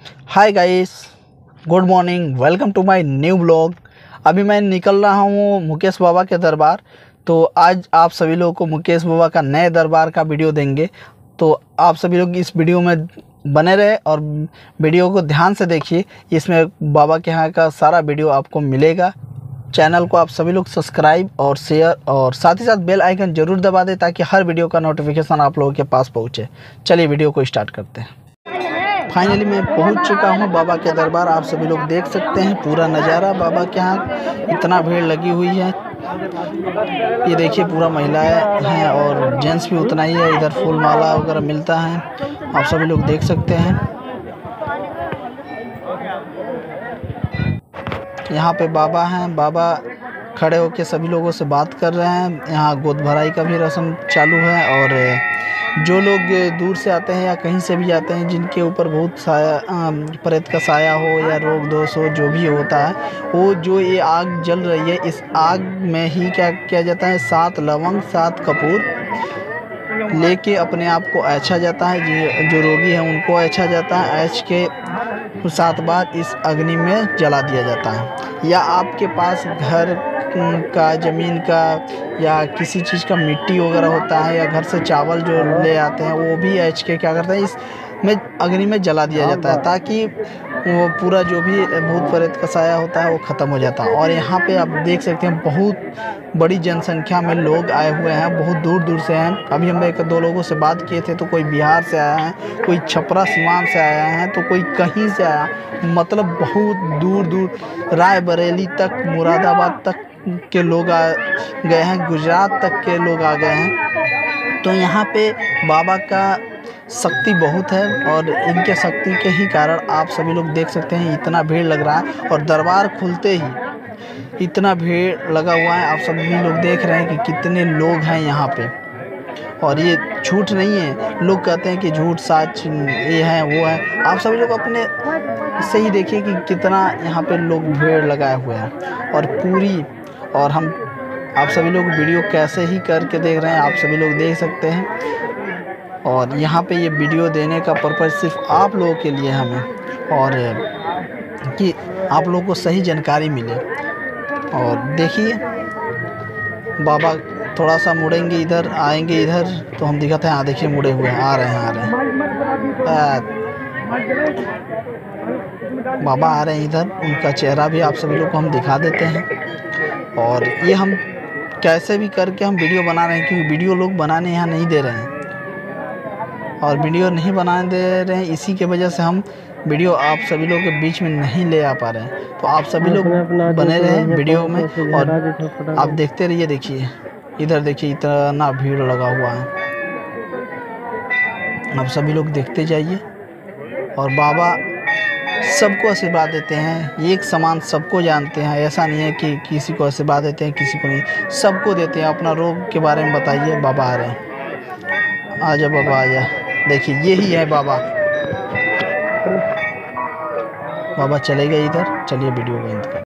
Hi guys, good morning, welcome to my new blog. अभी मैं निकल रहा हूँ मुकेश बाबा के दरबार। तो आज आप सभी लोगों को मुकेश बाबा का नए दरबार का वीडियो देंगे। तो आप सभी लोग इस वीडियो में बने रहे और वीडियो को ध्यान से देखिए। इसमें बाबा के यहाँ का सारा वीडियो आपको मिलेगा। चैनल को आप सभी लोग सब्सक्राइब और शेयर और साथ ही साथ बेल आइकन ज़रूर दबा दें ताकि हर वीडियो का नोटिफिकेशन आप लोगों के पास पहुँचे। चलिए वीडियो को स्टार्ट करते हैं। फाइनली मैं पहुंच चुका हूं बाबा के दरबार। आप सभी लोग देख सकते हैं पूरा नज़ारा बाबा के यहाँ। इतना भीड़ लगी हुई है, ये देखिए पूरा महिलाएं हैं और जेंट्स भी उतना ही है। इधर फूल माला वगैरह मिलता है, आप सभी लोग देख सकते हैं। यहाँ पे बाबा हैं, बाबा खड़े होकर सभी लोगों से बात कर रहे हैं। यहाँ गोद भराई का भी रस्म चालू है और जो लोग दूर से आते हैं या कहीं से भी आते हैं, जिनके ऊपर बहुत साया प्रेत का साया हो या रोग दोष हो, जो भी होता है, वो जो ये आग जल रही है, इस आग में ही क्या किया जाता है, 7 लवंग 7 कपूर लेके अपने आप को ऐंछा जाता है। जो रोगी है उनको ऐंछा जाता है। ऐंछ के 7 बार इस अग्नि में जला दिया जाता है। या आपके पास घर का, ज़मीन का या किसी चीज़ का मिट्टी वगैरह होता है या घर से चावल जो ले आते हैं, वो भी ऐंछ के क्या करते हैं, इसमें अग्नि में जला दिया जाता है ताकि वो पूरा जो भी भूत प्रेत का साया होता है वो ख़त्म हो जाता है। और यहाँ पे आप देख सकते हैं बहुत बड़ी जनसंख्या में लोग आए हुए हैं, बहुत दूर दूर से हैं। अभी हम 1-2 लोगों से बात किए थे तो कोई बिहार से आया है, कोई छपरा सीमांत से आया है, तो कोई कहीं से आया, मतलब बहुत दूर दूर रायबरेली तक, मुरादाबाद तक के लोग आ गए हैं, गुजरात तक के लोग आ गए हैं। तो यहाँ पे बाबा का शक्ति बहुत है और इनके शक्ति के ही कारण आप सभी लोग देख सकते हैं इतना भीड़ लग रहा है। और दरबार खुलते ही इतना भीड़ लगा हुआ है, आप सभी लोग देख रहे हैं कि कितने लोग हैं यहाँ पे। और ये झूठ नहीं है, लोग कहते हैं कि झूठ सच ये है वो है। आप सभी लोग अपने से ही देखिए कि कितना यहाँ पे लोग भीड़ लगाए हुए हैं और पूरी। और हम आप सभी लोग वीडियो कैसे ही करके देख रहे हैं, आप सभी लोग देख सकते हैं। और यहाँ पे ये वीडियो देने का पर्पज़ सिर्फ आप लोगों के लिए हमें, और कि आप लोगों को सही जानकारी मिले। और देखिए बाबा थोड़ा सा मुड़ेंगे, इधर आएंगे, इधर तो हम दिखाते हैं। हाँ देखिए मुड़े हुए हैं, आ रहे हैं बाबा आ रहे हैं इधर। उनका चेहरा भी आप सभी लोग को हम दिखा देते हैं। और ये हम कैसे भी करके हम वीडियो बना रहे हैं, क्योंकि वीडियो लोग बनाने यहाँ नहीं दे रहे हैं। और वीडियो नहीं बनाने दे रहे हैं, इसी के वजह से हम वीडियो आप सभी लोगों के बीच में नहीं ले आ पा रहे हैं। तो आप सभी लोग बने रहें वीडियो में और आप देखते रहिए। देखिए इधर देखिए इतना भीड़ लगा हुआ है, आप सभी लोग देखते जाइए। और बाबा सबको आशीर्वाद देते हैं, एक समान सबको जानते हैं। ऐसा नहीं है कि किसी को आशीर्वाद देते हैं किसी को नहीं, सबको देते हैं। अपना रोग के बारे में बताइए, बाबा आ रहे हैं। आजा बाबा आजा, देखिए यही है बाबा। बाबा चले गए इधर, चलिए वीडियो को एंड करें।